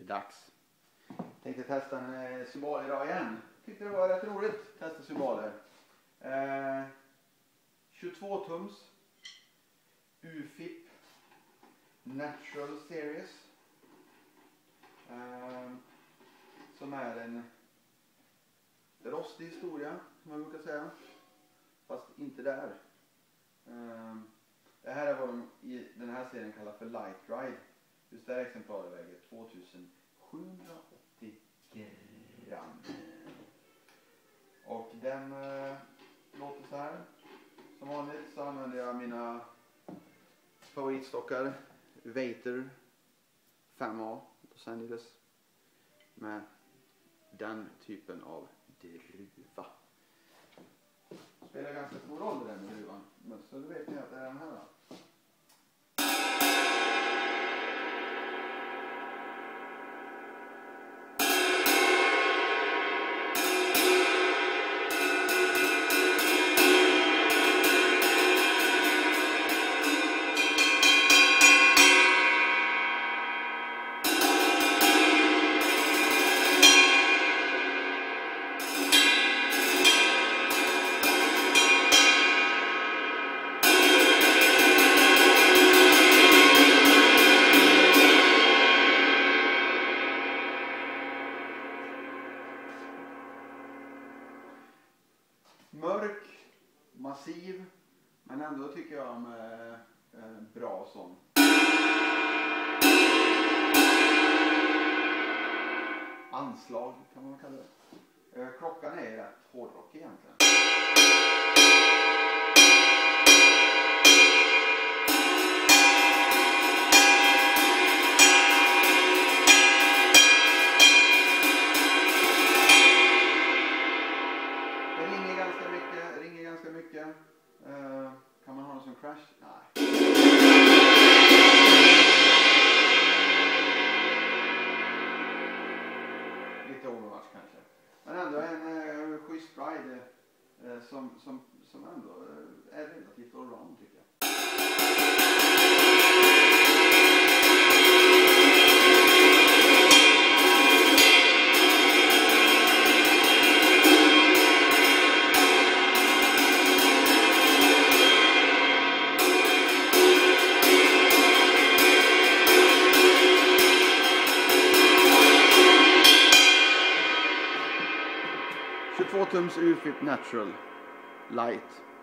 det dags. Tänkte testa en Symbol idag igen. Tyckte det var rätt roligt att testa Symboler. 22 tums UFIP Natural Series. Som är en rostig historia, som man brukar säga. Fast inte där. Det här är vad de i den här serien kallar för Light Ride. Just det här exemplaret väger 2780 gram. Och den låter så här. Som vanligt så använder jag mina favoritstockar. Waiter 5A Los Angeles. Med den typen av druva. Spelar ganska stor roll den med druvan. Men så då vet ni att det är den här då. Mörk, massiv, men ändå tycker jag om bra sån. Anslag kan man kalla det. Klockan är rätt hårdrock egentligen. Ringer ganska mycket. Kan man ha den som crash? Nej. Lite overwatch kanske. Men ändå en schysst ride som ändå är relativt allround tycker jag. Tums UFIP Natural Light.